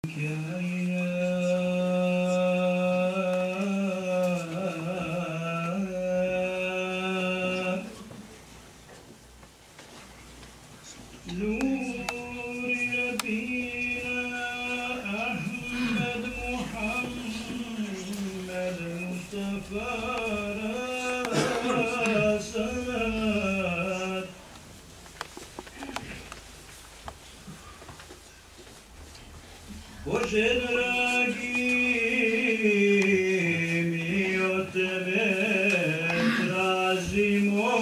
Bože dragi, mi od tebe tražimo,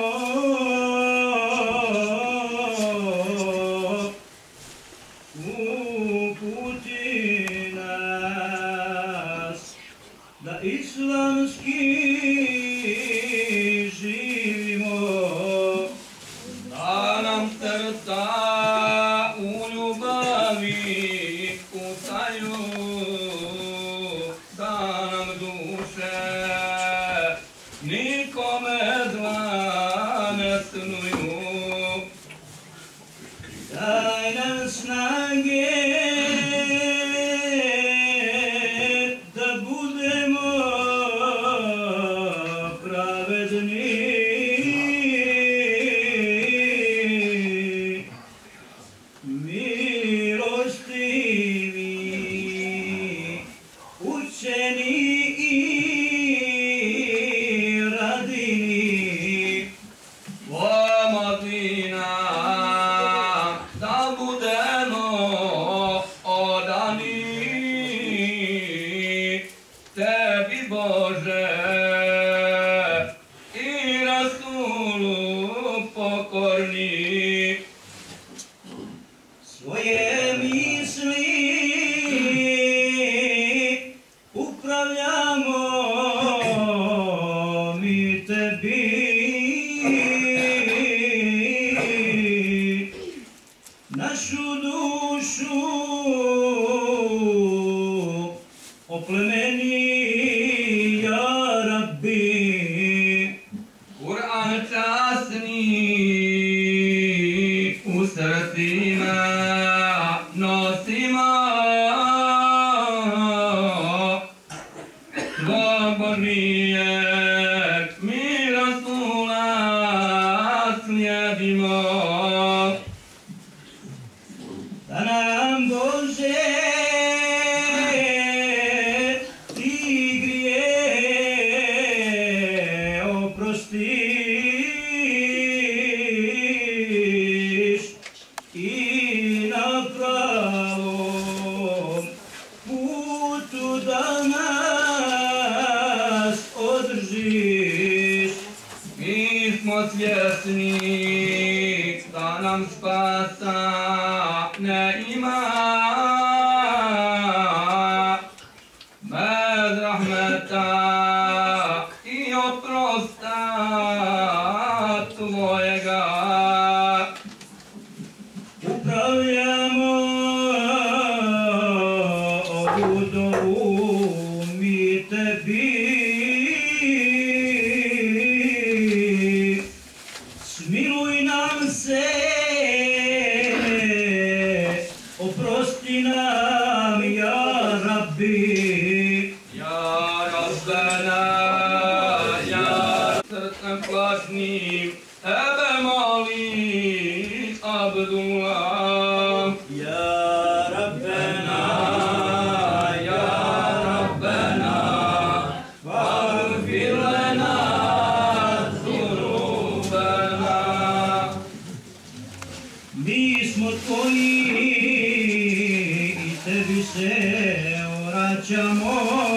uputi nas da islamski živimo, da nam srca u ljubavi kutaju, da nam duše nikome zla ne snuju. Daj nam snage da budemo pravedni, milostivi, učeni i radini. Pomozi nam da budemo odani tebi, Bože, i Rasulu pokorni. Svoje misli upravljamo mi tebi, našu dušu oplemeni, ja Rabbi. Kur'an časni u srcima nosimo, slobodnijeg mi Rasula slijedimo. Da nam, Bože, ti grijehe oprostiš i na pravom putu da nas održiš. Mi smo svjesni da nam spasa ne ima bez rahmeta i oprosta tvojega. Upravljamo ovu dovu mi tebi, smiluj nam se, oprosti nam, ja Rabbi. Ja Rabbena, ja srcem plašnim tebe molim, Abdullah. Ja Rabbena, ja Rabbena, faghfir lana zunubana. Mi smo tvoji i tebi se vraćamo,